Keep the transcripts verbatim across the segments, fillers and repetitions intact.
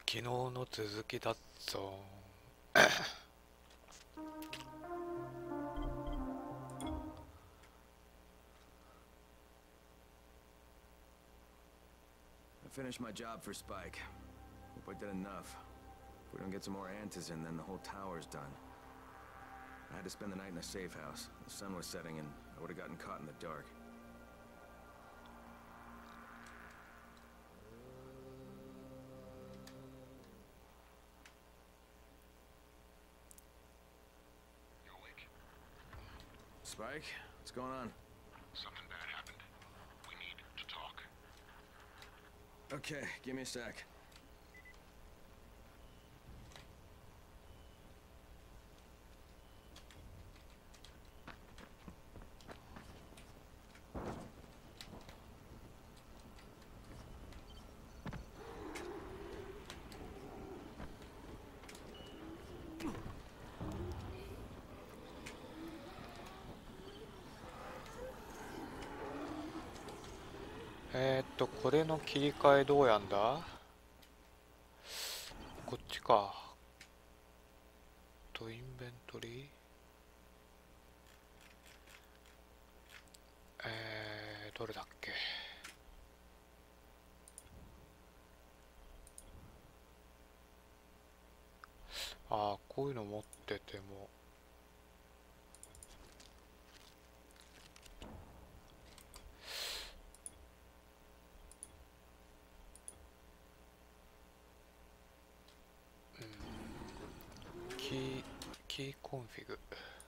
昨日の続きだっぞ。 I finished my job for Spike. Hope I did enough. If we don't get some more Antas in, then the whole tower's done. I had to spend the night in a safe house. The sun was setting and I would have gotten caught in the dark. You awake? Spike, what's going on? Something bad happened. We need to talk. Okay, give me a sec. えーっとこれの切り替えどうやんだ。こっちか。とインベントリー、えー、どれだっけ。ああ、こういうの持っててもキー、キーコンフィグ。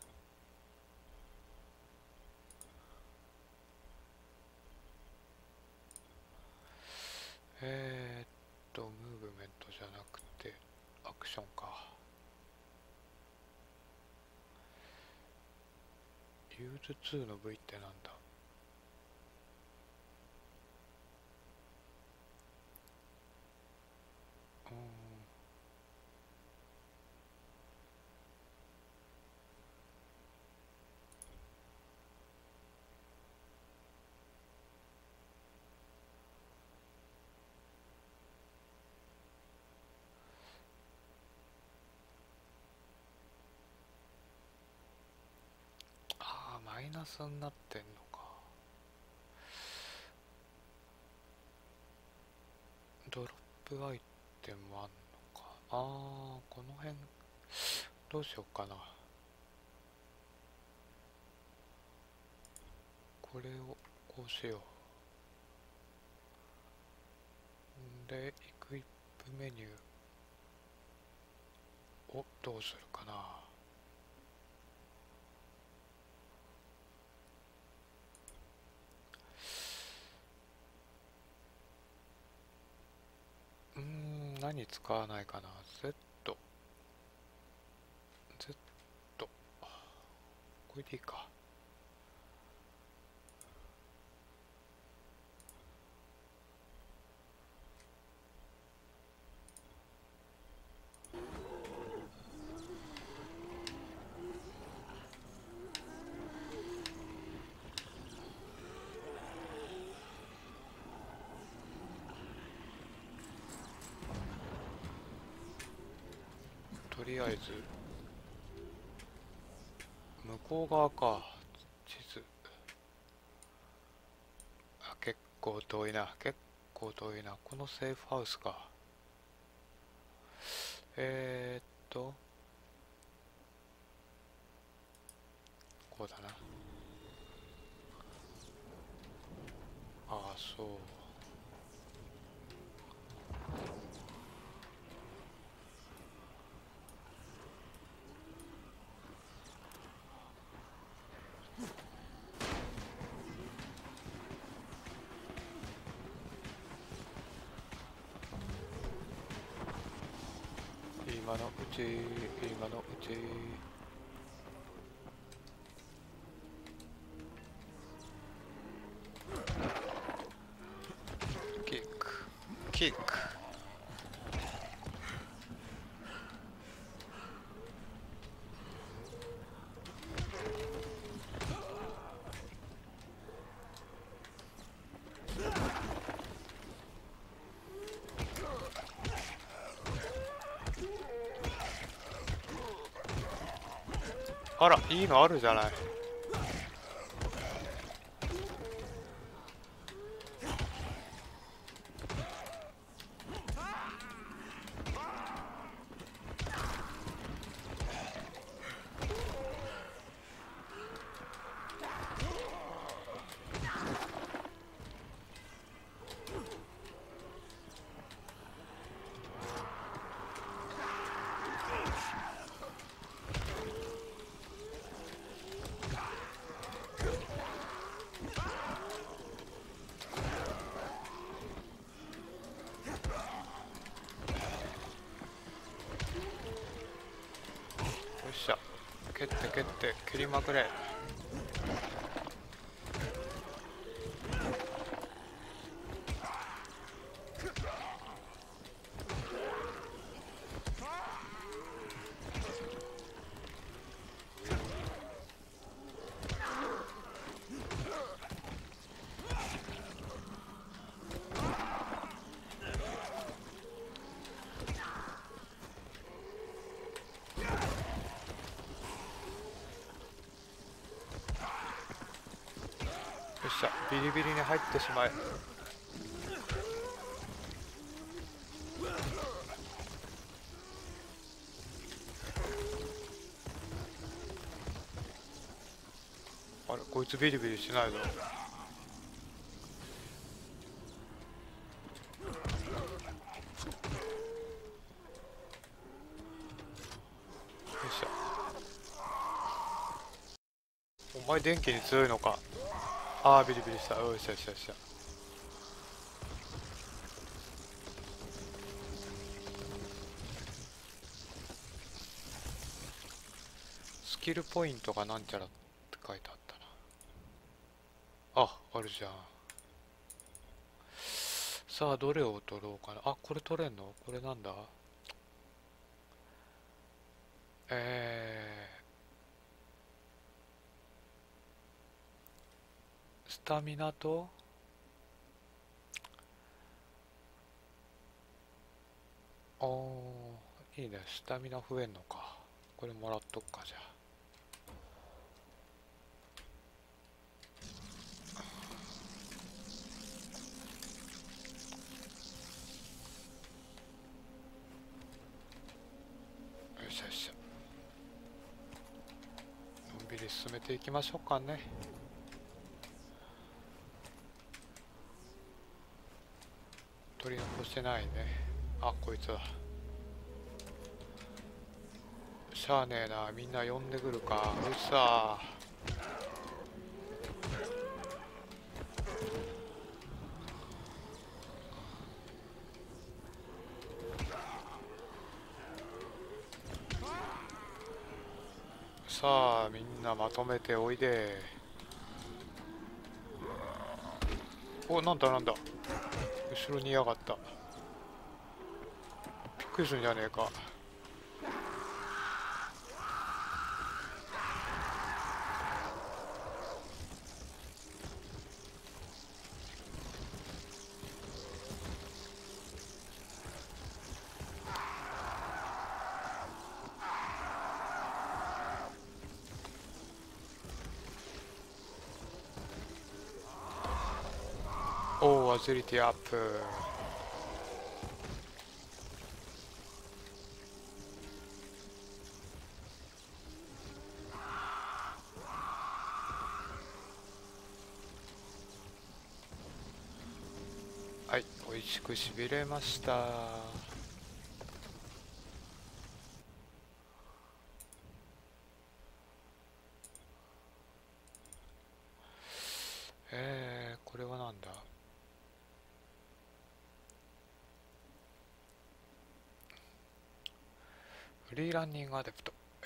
えーっとムーブメントじゃなくてアクションか。ユーズツーの V ってなんだ。うん、ああマイナスになってんのか。ドロップアイテムあんのか。ああこの辺どうしようかな。これをこうしよう。でエクイップメニューをどうするかな。うーん何使わないかな。 Z Z これでいいか。とりあえず向こう側か。地図、あ結構遠いな。結構遠いな。このセーフハウスか。えー、っとこうだな。ああそう。今のうち今のうち。キックキック。 あら、いいのあるじゃない。蹴って蹴って蹴りまくれ。よっしゃ、ビリビリに入ってしまえ。あれ、こいつビリビリしないぞ。よいしょ。お前電気に強いのか。ああ、ビリビリした。よしよしよし。スキルポイントがなんちゃらって書いてあったな。あ、あるじゃん。さあ、どれを取ろうかな。あ、これ取れんの？これなんだ？えー、スタミナとおー、いいね。スタミナ増えんのか。これもらっとくか、じゃあ。よいしょよいしょ。のんびり進めていきましょうかね。取り残してないね。あ、こいつだ。しゃあねえな、みんな呼んでくるか。うっさー。さあ、みんなまとめておいで。お、なんだなんだ。後ろにいやがった。びっくりするんじゃねえか。おお、アジリティアップ。はい、美味しくしびれました。えー、これはなんだ。フリーランニングアデプト。え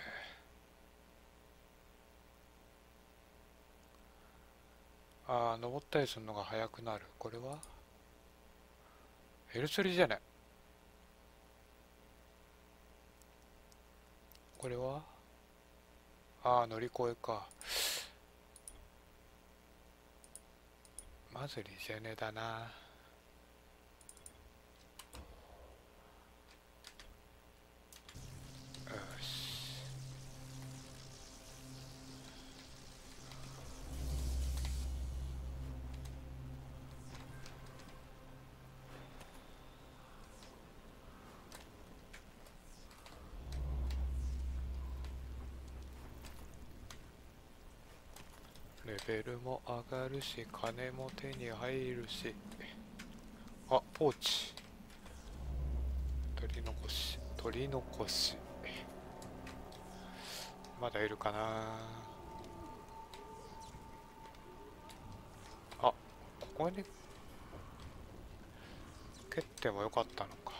ー、あー、登ったりするのが速くなる。これはヘルスリじゃね。これはあー、乗り越えか。まずリジェネだな。よし。 レベルも上がるし金も手に入るし。あ、ポーチ取り残し取り残しまだいるかな。あ、ここに蹴ってもよかったのか。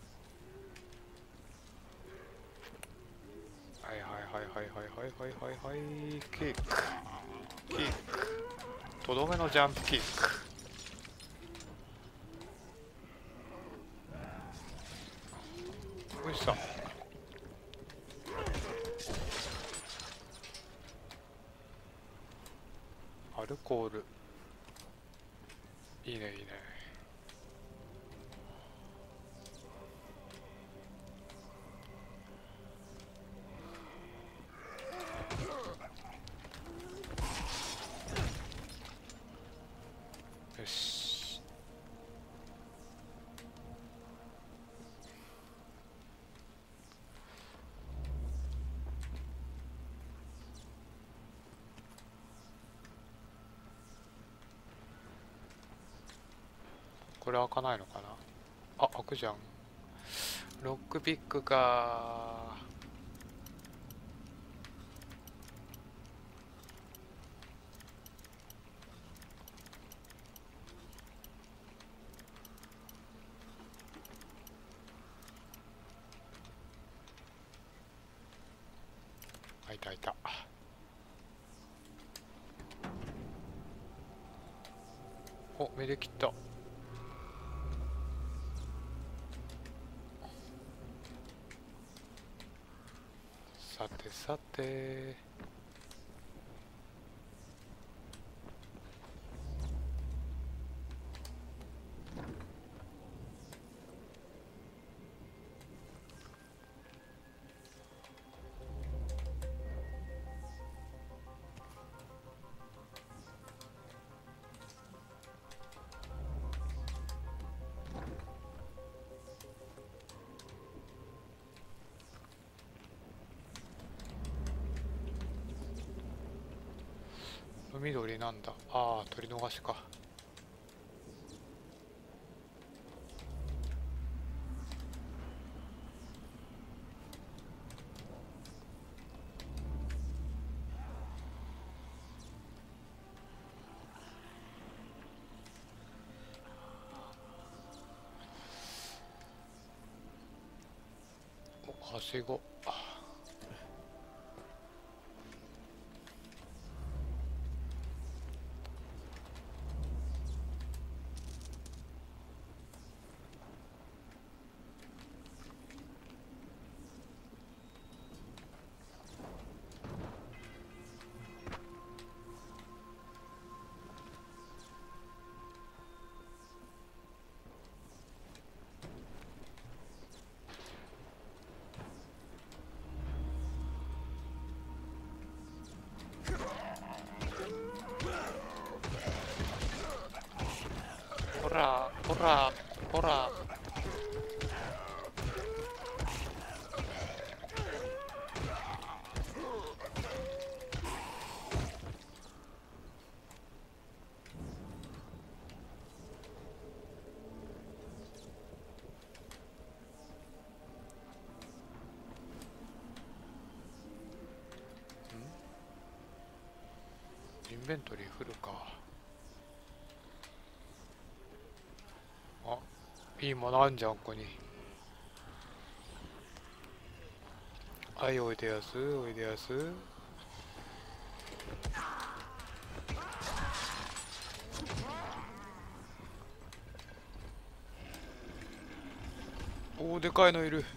はいはいはいはいはいはいはいはいはい。キックキックとどめのジャンプキック。よいしょ。アルコールいいねいいね。よし。これ開かないのかな。あ、開くじゃん。ロックピックか。開いた開いた。お、目で切った。さてさて、緑なんだ。ああ、取り逃しか。お、はしご。ほらほらほら。インベントリーフルか。あ、いいものあんじゃんここに。はい、おいでやすおいでやす。おお、でかいのいる。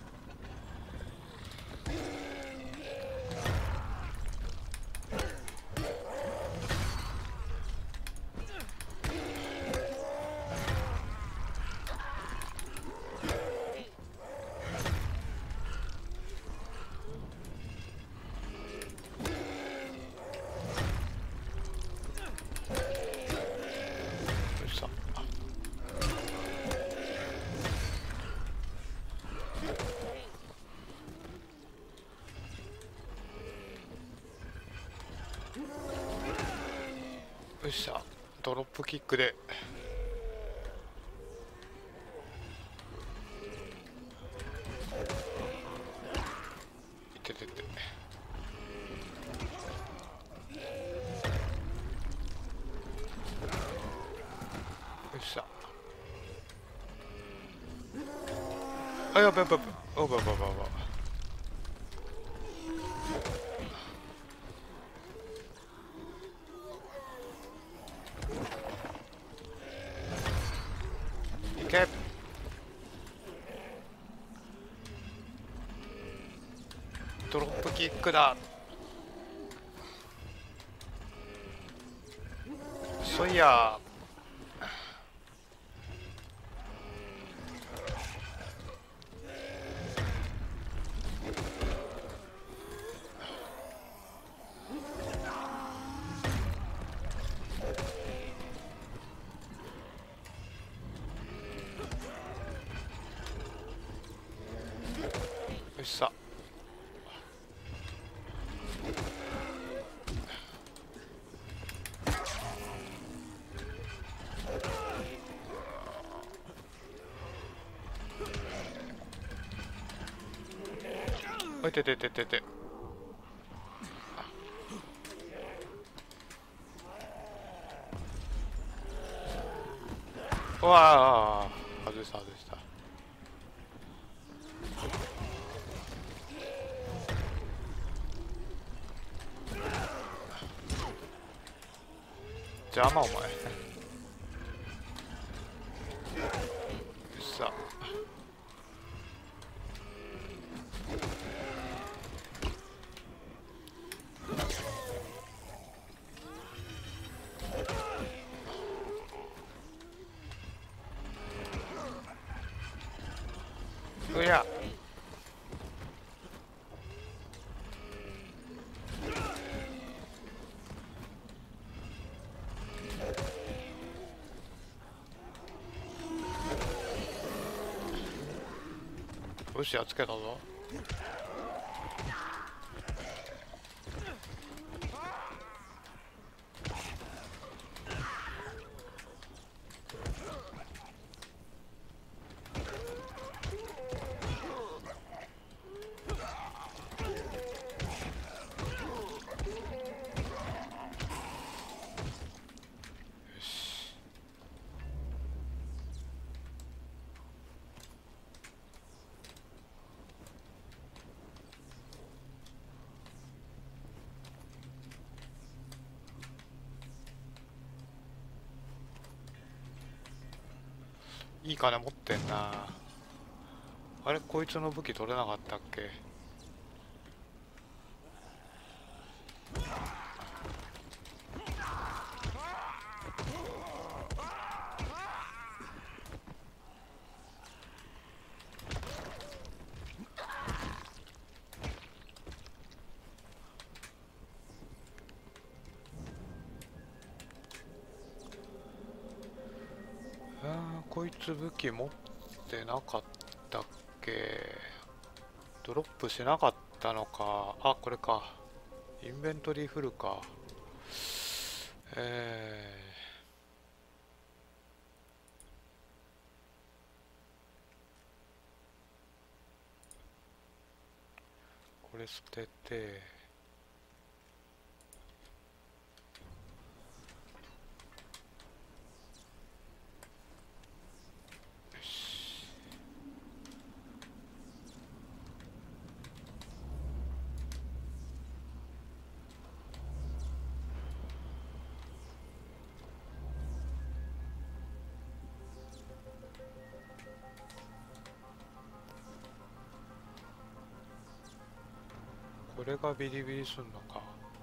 よっしゃ、ドロップキックでいててて、よっしゃ、あ、やばいやばいやばいやばいやばいやばい、いけ、ドロップキックだ、そいや、よっしゃ、おいててててて、うわあ、外した外した。邪魔お前。よっしゃ、うや、よし、やっつけたぞ。いい金持ってんな。あれ、こいつの武器取れなかったっけ。あー、こいつ武器持ってなかったっけ。ドロップしなかったのか。あ、これか。インベントリーフルか。えー、これ捨てて、これがビリビリすんのか。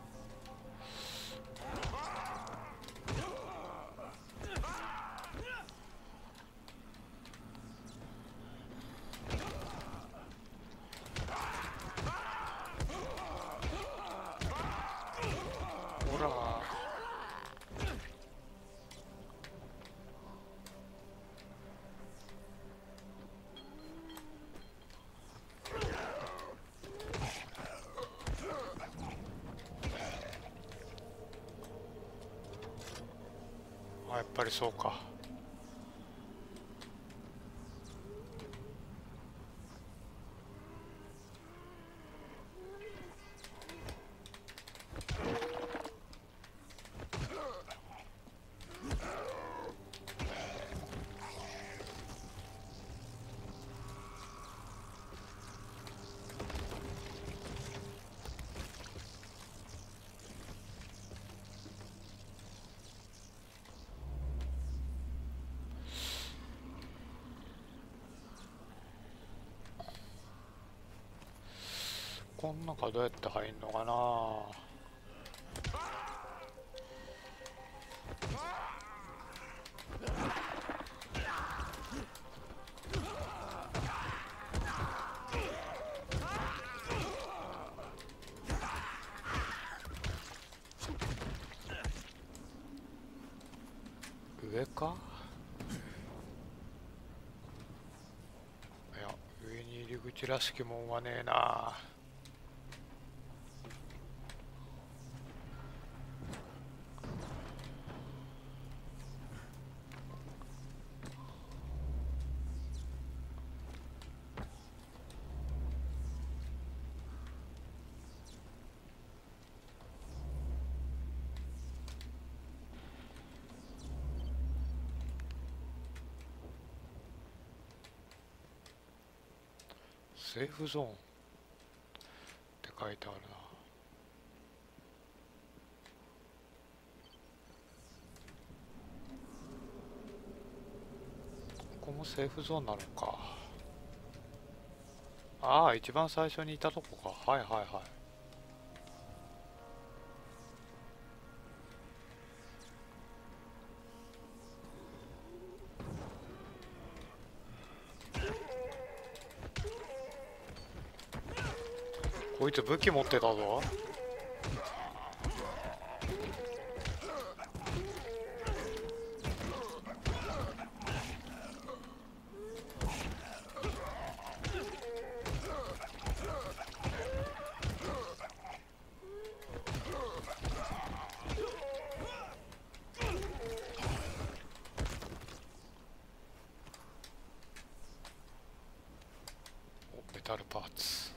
ほら、 あ、やっぱりそうか。こん中どうやって入んのかな。上か。いや、上に入り口らしきもんはねえな。セーフゾーンって書いてあるな。ここもセーフゾーンなのか。ああ、一番最初にいたとこか。はいはいはい。こいつ武器持ってたぞ。お、メタルパーツ。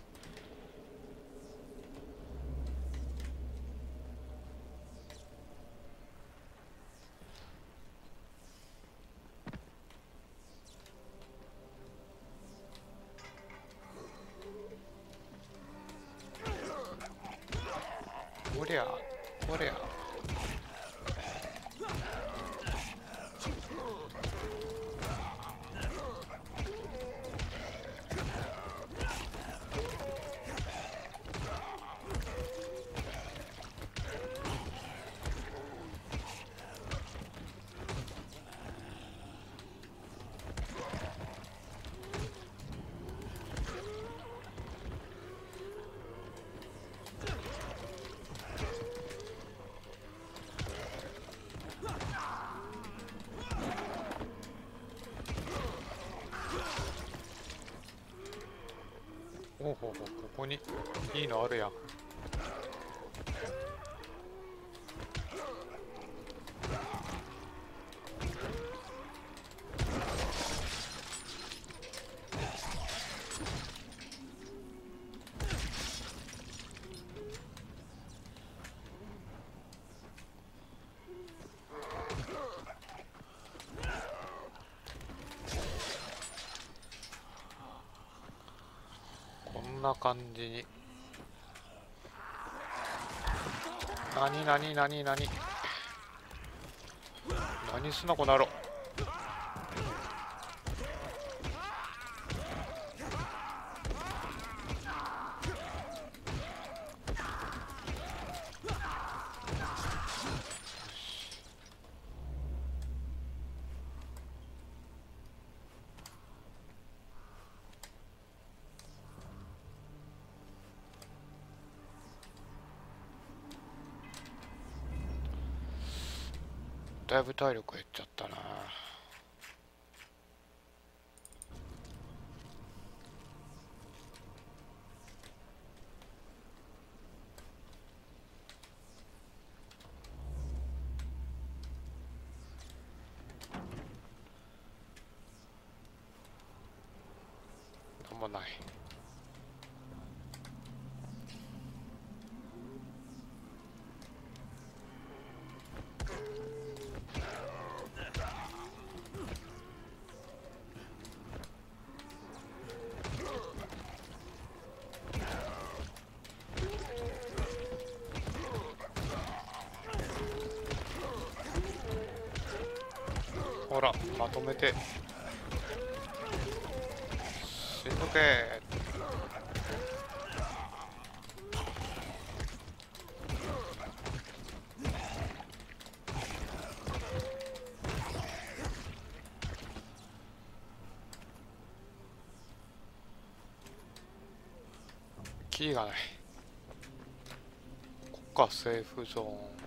こりゃこりゃ。ほうほうほう、ここにいいのあるやん。こんな感じに。なになになになに何すんなこの野郎。だいぶ体力減っちゃったな。 ない。ほら、まとめて死んどけ。キーがない。こっか、セーフゾーン。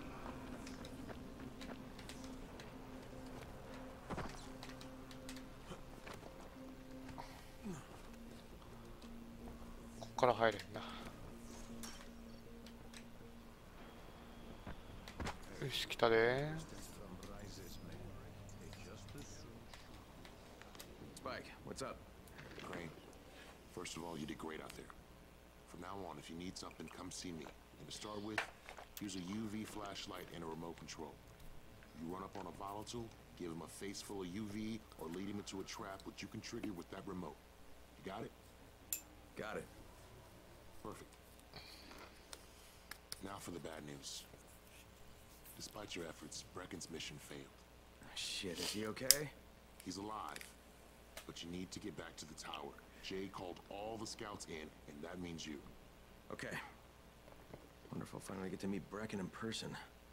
こっから入れんな。よし、来たで。 Spike, what's up? Crane, first of all, you did great out there. From now on, if you need something, come see me. And to start with, use a U V flashlight and a remote control. You run up on a volatile, give him a face full of U V, or lead him into a trap which you can trigger with that remote. You got it? Got it. Perfect. Now for the bad news. Despite your efforts, Brecken's mission failed. Shit, is he okay? He's alive, but you need to get back to the tower. Jay called all the scouts in, and that means you. Okay. Wonder if I'll finally get to meet Brecken in person.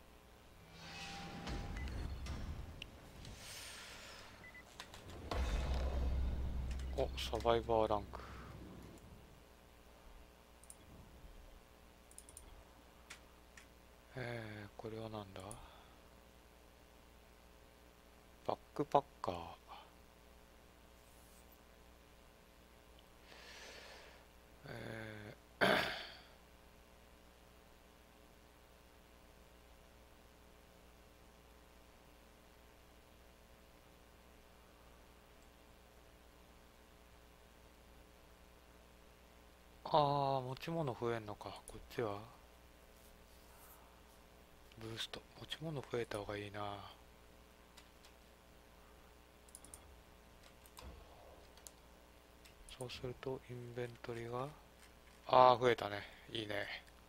お、サバイバーランク。えー、これはなんだ？バックパッカー。えーああ、持ち物増えんのか。こっちはブースト。持ち物増えた方がいいな。そうするとインベントリがああ増えたね。いいね。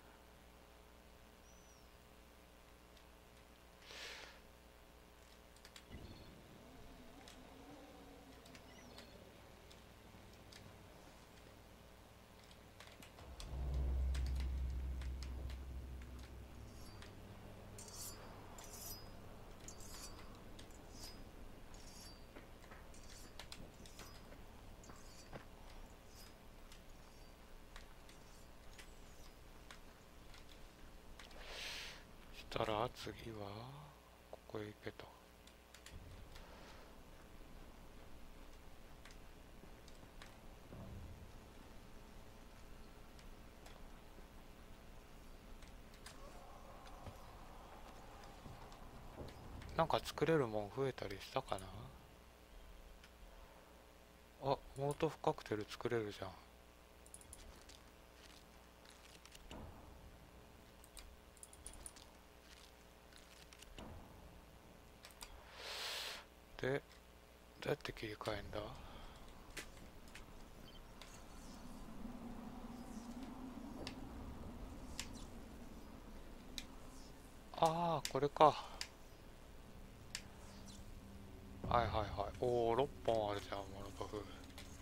そしたら次はここへ行けと。なんか作れるもん増えたりしたかな。あ、モートフカクテル作れるじゃん。で、どうやって切り替えんだ？ああ、これか。はいはいはい。おお、ろっぽんあるじゃん、モロトフ。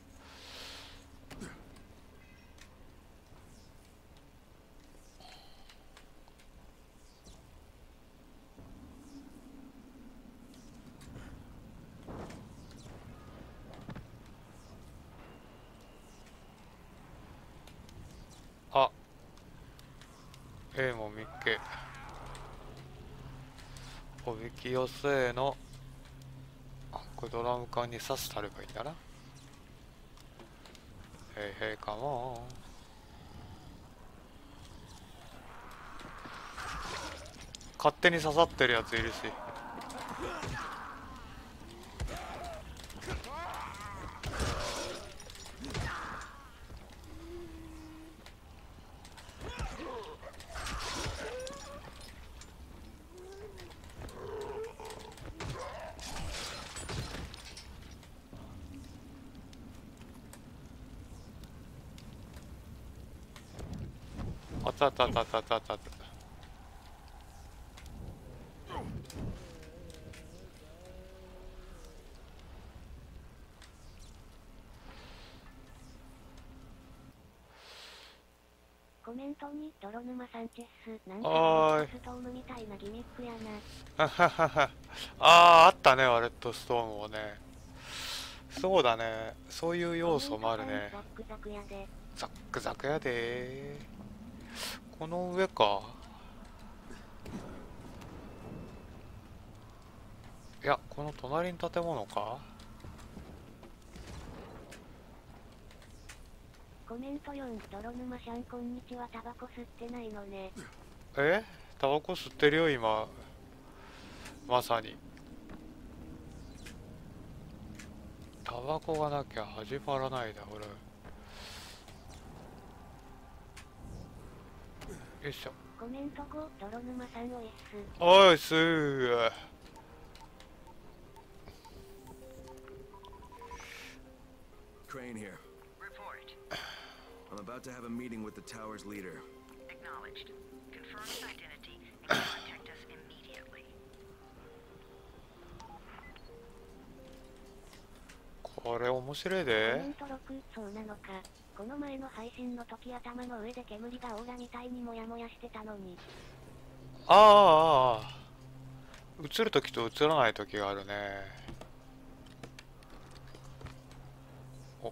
あ、A もみっけ。おびき寄せの、あ、これドラム缶に刺したればいいんだな。へいへいかもー。勝手に刺さってるやついるし。 たたたたたたた。 コメントに泥沼サンチェスなんかはーいレッドストームみたいなギミックやな。 あはははあーあったね、レッドストームもね。そうだね、そういう要素もあるね。 ザックザクやで。 ザックザクやでー。この上か。いや、この隣に建物か。 コメントよん、泥沼シャンこんにちは、タバコ吸ってないのね。 えタバコ吸ってるよ今、まさに。タバコがなきゃ始まらないだ俺。よいしょ。 コメントご、泥沼さんを S。 おいっすー。 Crane here. Report. I'm about to have a meeting with the tower's leader. Acknowledged. Confirm his identity and contact us immediately. これ面白いコでメントろく、そうなのか。この前の配信の時頭の上で煙がオーラみたいにモヤモヤしてたのに。 ああああ映るときと映らないときがあるね。お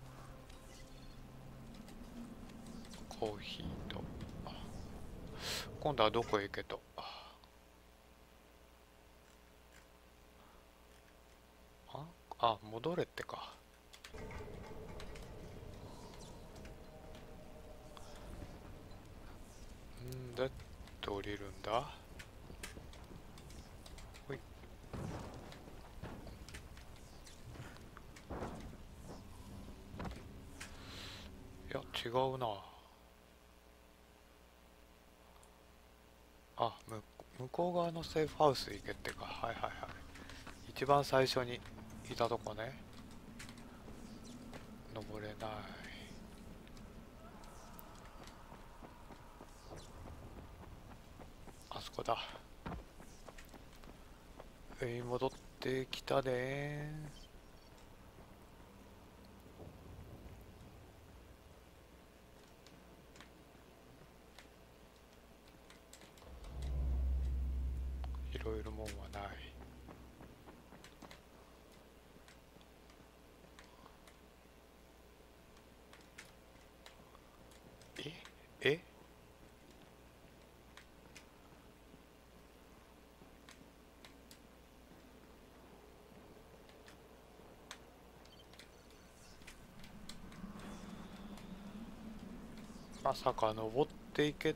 コーヒーと今度はどこへ行けと。ああ戻れってか。んだって降りるんだ。ほい。いや違うな。あむ向こう側のセーフハウス行けってか。はいはいはい。一番最初にいたとこね。登れない。あそこだ。えい戻ってきたね。いろいろもんはない。ええまさか登っていけって。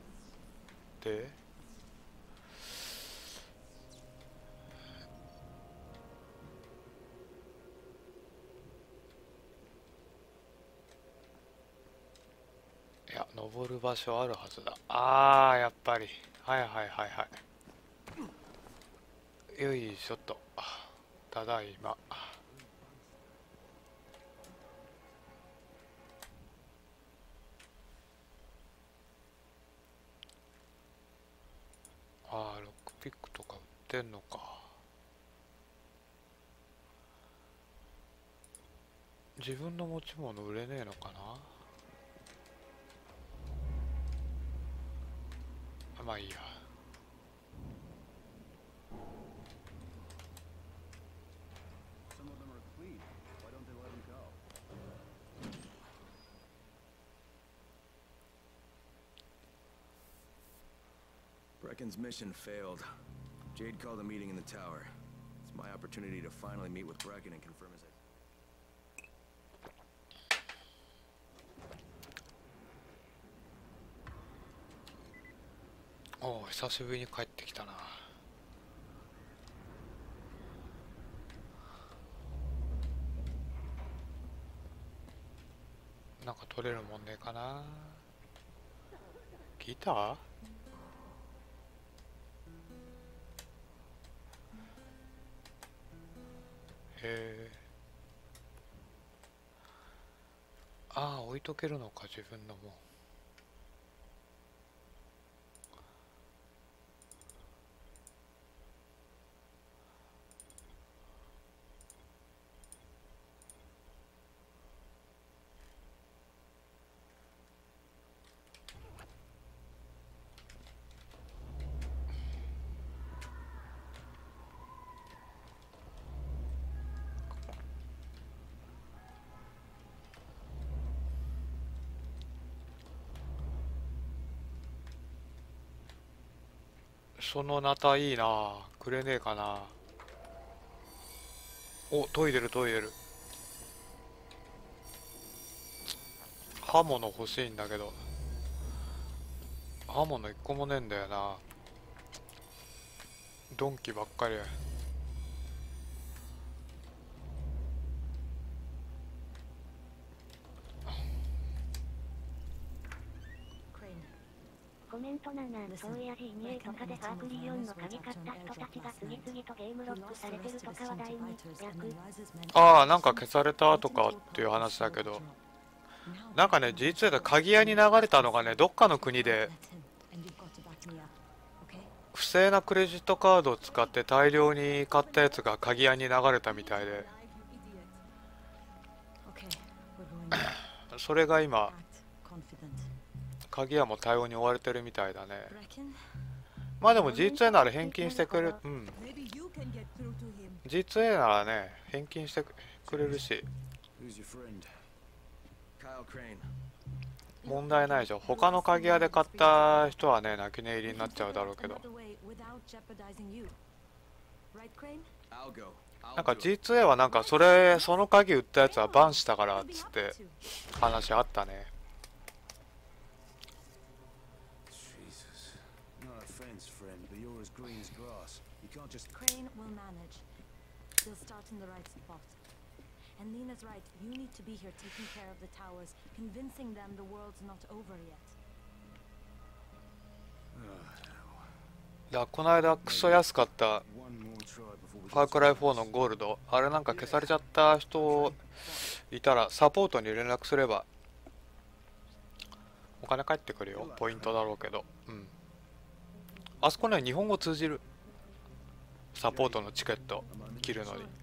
いや登る場所あるはずだ。あーやっぱりはいはいはいはい。よいしょっと。ただいま。あーロックピックとか売ってんのか。自分の持ち物売れねえのかな。まあいいや。 Some of them are clean. Why don't they let them go? Brecken's mission failed. Jade called a meeting in the tower. It's my opportunity to finally meet with Brecken and confirm his... おお久しぶりに帰ってきたな。なんか取れるもんねえかな。ギター。へえ。ああ置いとけるのか自分のもん。 そのナタいいな。くれねえかな。お、研いでる研いでる。刃物欲しいんだけど、刃物一個もねえんだよな。ドンキばっかり。 コメントなな、そういや ジーツーエー とかでファークリオンの鍵買った人たちが次々とゲームロックされてるとか話題に、略。 ああ、なんか消されたとかっていう話だけど、なんかね ジーツーエー で鍵屋に流れたのがね、どっかの国で不正なクレジットカードを使って大量に買ったやつが鍵屋に流れたみたいで、それが今鍵屋も対応に追われてるみたいだね。まあでも ジーツーエー なら返金してくれる。うん、 ジーツーエー ならね返金してくれるし問題ないでしょ。他の鍵屋で買った人はね泣き寝入りになっちゃうだろうけど、なんか ジーツーエー はなんかそれその鍵売ったやつはバンしたからっつって話あったね。 Crane will manage. They'll start in the right spot. And Nina's right. You need to be here taking care of the towers, convincing them the world's not over yet. だからこの間クソ安かったファークライフォーのゴールド、あれなんか消されちゃった人いたらサポートに連絡すればお金返ってくるよ。ポイントだろうけど。うん、あそこね日本語通じる。サポートのチケット切るのに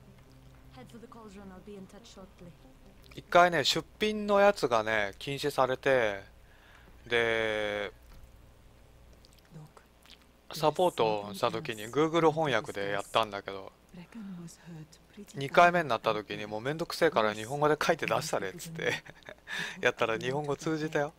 一回ね出品のやつがね禁止されて、でサポートした時に Google 翻訳でやったんだけど、にかいめになった時にもうめんどくせえから日本語で書いて出したれっつってやったら日本語通じたよ。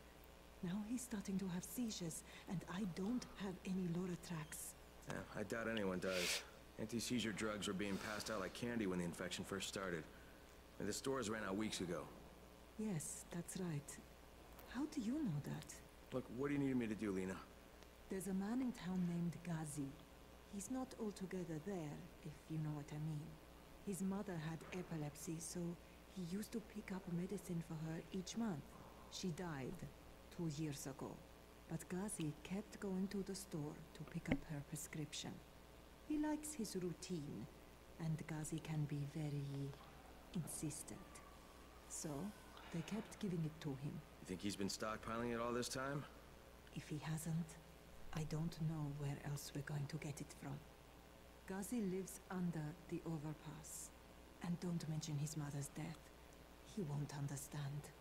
Yeah, I doubt anyone does. Anti-seizure drugs were being passed out like candy when the infection first started. And the stores ran out weeks ago. Yes, that's right. How do you know that? Look, what do you need me to do, Lena? There's a man in town named Ghazi. He's not altogether there, if you know what I mean. His mother had epilepsy, so he used to pick up medicine for her each month. She died two years ago. But Ghazi kept going to the store to pick up her prescription. He likes his routine, and Ghazi can be very insistent. So, they kept giving it to him. You think he's been stockpiling it all this time? If he hasn't, I don't know where else we're going to get it from. Ghazi lives under the overpass. And don't mention his mother's death. He won't understand.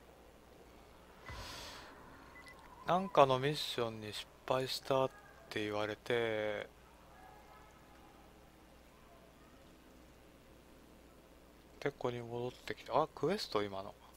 なんかのミッションに失敗したって言われて、でここに戻ってきた。あ、クエスト今の。